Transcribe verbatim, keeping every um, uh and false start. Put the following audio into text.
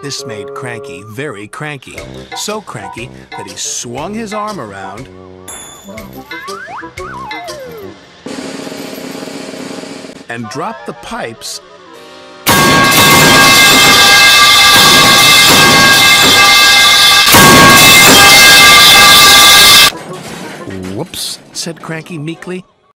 This made Cranky very cranky, so cranky that he swung his arm around and dropped the pipes Whoops, said Cranky meekly.